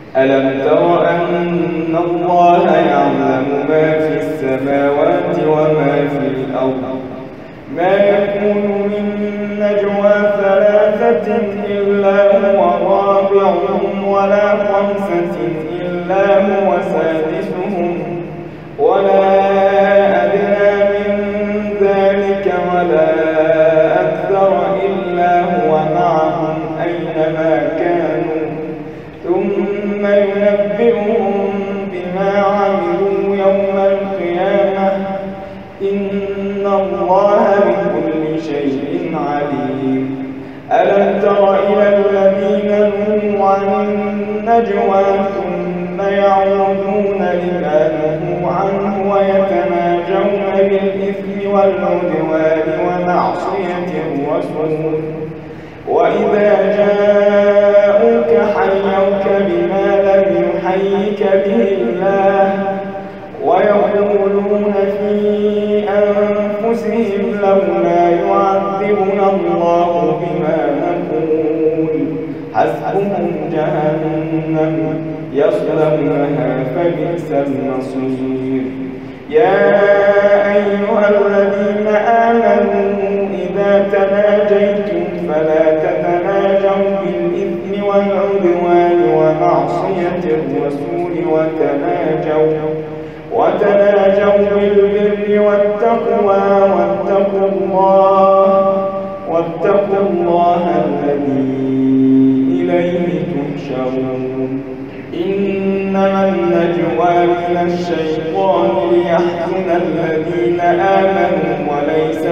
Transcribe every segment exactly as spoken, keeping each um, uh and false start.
ألم تر أن الله يعلم ما في السماوات وما في الأرض ما يكون من نجوى ثلاثة إلا هو رابعهم ولا خمسة إلا هو سادسهم ولا أدنى من ذلك ولا أكثر إلا هو معهم أينما كانوا ثم ينبئهم بما عملوا يوم القيامة إن الله بكل شيء عليم. ألم تر إلى الذين نهوا عن النجوى ثم يعودون لما نهوا عنه ويتناجون بالإثم والعدوان ومعصية الرسول وإذا جاءوك حيوك بما لم يحيك به الله ويقولون في أنفسهم لولا يعذبنا الله بما نقول حسبهم جهنم يصلونها فبئس المصير. يا أيها الذين آمنوا إذا تناجيتم فلا تتناجوا بالإثم والعدوان ومعصية الرسول وتناجوا وتناجوا بالبر والتقوى واتقوا الله واتقوا الله الذي إليه تحشرون. إنما النجوى من الشيطان ليحزن الذين آمنوا وليس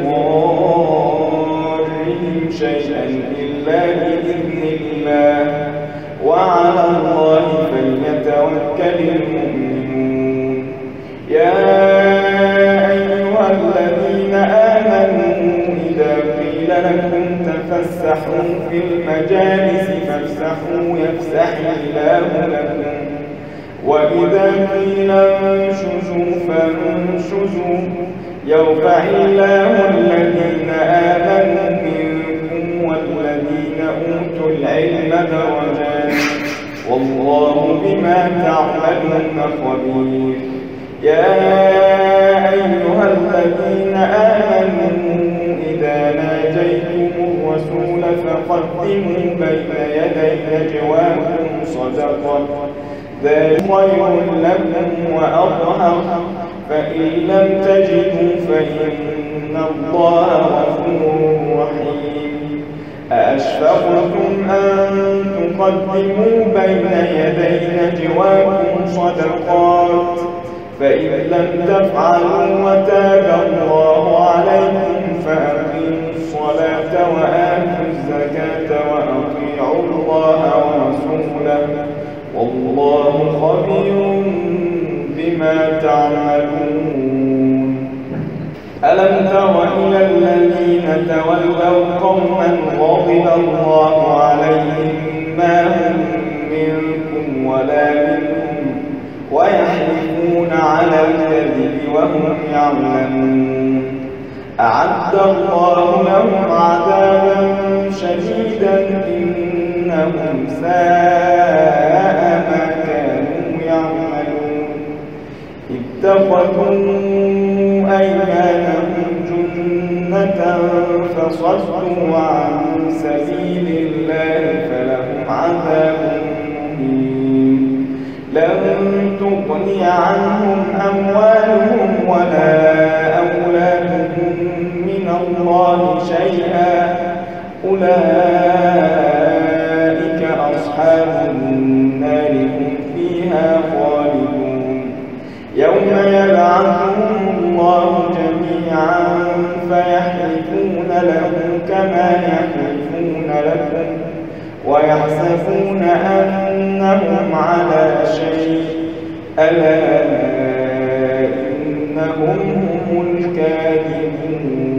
بضارهم شيئا إلا بإذن الله وعلى الله فليتوكل المؤمنون. يا أيها الذين آمنوا إذا قيل لكم تفسحوا في المجالس فافسحوا يفسح الله لكم وإذا قيل انشزوا فانشزوا يرفع الله الذين آمنوا منكم والذين أوتوا العلم درجات والله بما تعملون خبير. يا أيها الذين آمنوا إذا ناجيتم الرسول فقدموا بين يدي نجواكم صدقة ذلك خير لكم وأطهر فإن لم تجدوا فإن الله غفور رحيم. أأشفقتم أن تقدموا بين يدي نجواكم صدقات فإن لم تفعلوا وتاب الله عليكم فأقيموا الصلاة وآتوا الزكاة وأطيعوا الله ورسوله والله خبير بما تعملون. ألم تر إلى الذين تولوا قوما غضب الله عليهم ما هم منكم ولا منهم ويحلفون على الكذب وهم يعلمون. أعد الله لهم عذابا شديدا إنهم ساء ما كانوا يعملون. اتخذوا أيمانهم جنة فصدوا عن سبيل الله فلهم عذاب مهين. لن تغني عنهم أموالهم ولا أولادهم من الله شيئا أولئك أصحاب النار هم فيها خالدون. يوم يبعثهم الله جميعا فيحلفون له كما يحلفون لكم ويحسبون أنهم على شيء ألا إنهم هم الكاذبون.